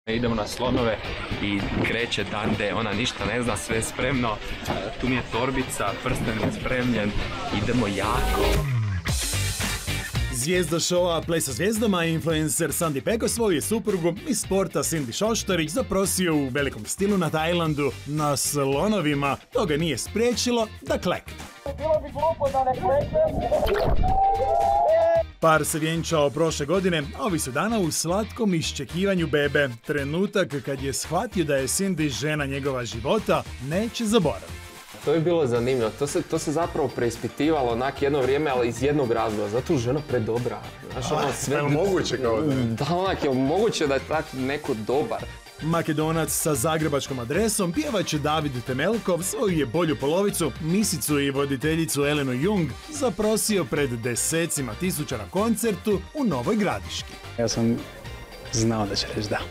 Idemo na slonove i kreće Dande, ona ništa ne zna, sve je spremno. Tu mi je torbica, prsten je spremljen, idemo jako. Zvijezda šova Play sa zvijezdama i influencer Sandi Peko svoju je suprugu iz sporta Cindy Šoštarić zaprosio u velikom stilu na Tajlandu na slonovima. To ga nije spriječilo da klekne. Bilo bi glupo da ne kleknem. Par se vjenčao prošle godine, a ovi su dana u slatkom iščekivanju bebe. Trenutak kad je shvatio da je Cindy žena njegova života neće zaboraviti. To je bilo zanimljivo, to se zapravo preispitivalo onak jedno vrijeme, ali iz jednog razloga, zato je žena predobra. Znaš, ono sve... Je moguće kao da je? Da, onak je moguće da je tak neko dobar. Makedonac sa zagrebačkom adresom, pjevač David Temelkov, svoju je bolju polovicu, misicu i voditeljicu Elenu Jung, zaprosio pred desecima tisuća na koncertu u Novoj Gradiški. Ja sam znao da će reći da.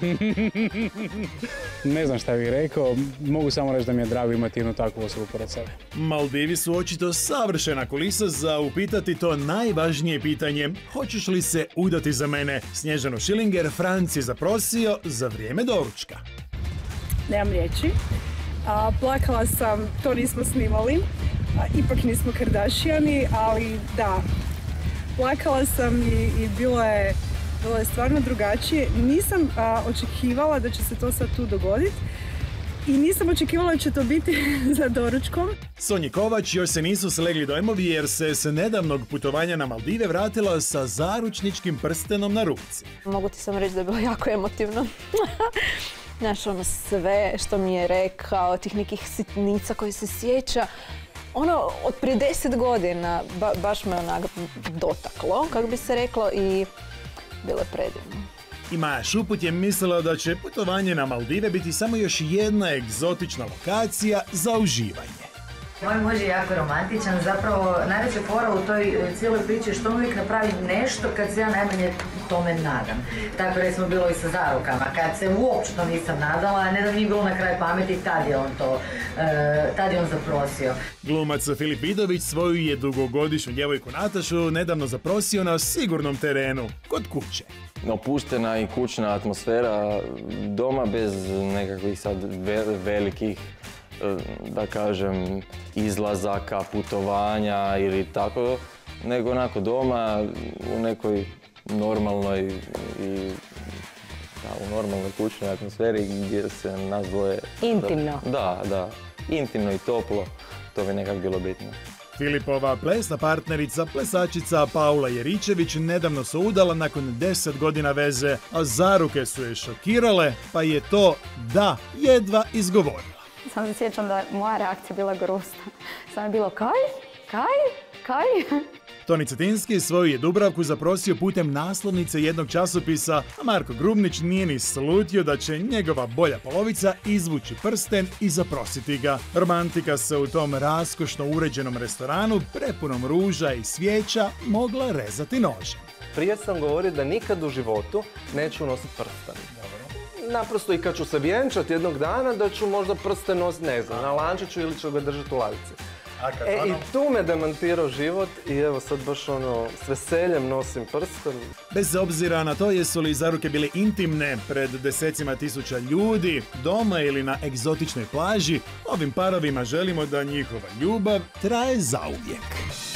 Ne znam šta bih rekao, mogu samo reći da mi je drago imati jednu takvu osobu pored sebe. Maldivi su očito savršena kulisa za upitati to najvažnije pitanje: hoćeš li se udati za mene? Snježanu Schillinger Franc je zaprosio za vrijeme doručka. Nemam riječi. Plakala sam, to nismo snimali, ipak nismo Kardashiani, ali da, plakala sam i bilo je stvarno drugačije. Nisam očekivala da će se to sad tu dogoditi i nisam očekivala da će to biti za doručkom. Sonji Kovač još se nisu slegli dojmovi jer se s nedavnog putovanja na Maldive vratila sa zaručničkim prstenom na ruci. Mogu ti samo reći da je bilo jako emotivno. Znaš, ono sve što mi je rekao, tih nekih sitnica koji se sjeća. Ono, od prije 10 godina baš me onak dotaklo, kako bi se reklo, i bilo je predivno. I Maja Šuput je mislila da će putovanje na Maldive biti samo još jedna egzotična lokacija za uživanje. Moj muž je jako romantičan, zapravo najveća fora u toj cijeloj priči je što on uvijek napravi nešto kad se ja najmanje tome nadam. Tako recimo bilo i sa zarukama, kad se uopće to nisam nadala, ne da mi je bilo na kraju pameti, tad je on zaprosio. Glumac Filip Vidović svoju je dugogodišnju djevojku Natašu nedavno zaprosio na sigurnom terenu, kod kuće. Opuštena i kućna atmosfera doma bez nekakvih sad velikih, da kažem, izlazaka, putovanja ili tako, nego onako doma u nekoj normalnoj u normalnoj kućnoj atmosferi gdje se nas dvoje... Intimno. Da, intimno i toplo, to bi nekako bilo bitno. Filipova plesna partnerica, plesačica Paula Jeričević nedavno se udala nakon 10 godina veze, a zaruke su je šokirale, pa je to da jedva izgovorila. Samo se sjećam da je moja reakcija bila grozna. Samo je bilo kaj? Toni Cetinski svoju je Dubravku zaprosio putem naslovnice jednog časopisa, a Marko Grubnić nije ni slutio da će njegova bolja polovica izvući prsten i zaprositi ga. Romantika se u tom raskošno uređenom restoranu, prepunom ruža i svijeća, mogla rezati nožem. Prije sam govorio da nikad u životu neću nositi prsten. Naprosto i kad ću se vjenčati jednog dana da ću možda prsten nositi, ne znam, na lančiću ili ću ga držati u ladici. I tu me demantirao život i evo sad baš ono, s veseljem nosim prsten. Bez obzira na to jesu li zaruke bile intimne pred desecima tisuća ljudi, doma ili na egzotičnoj plaži, ovim parovima želimo da njihova ljubav traje zauvijek.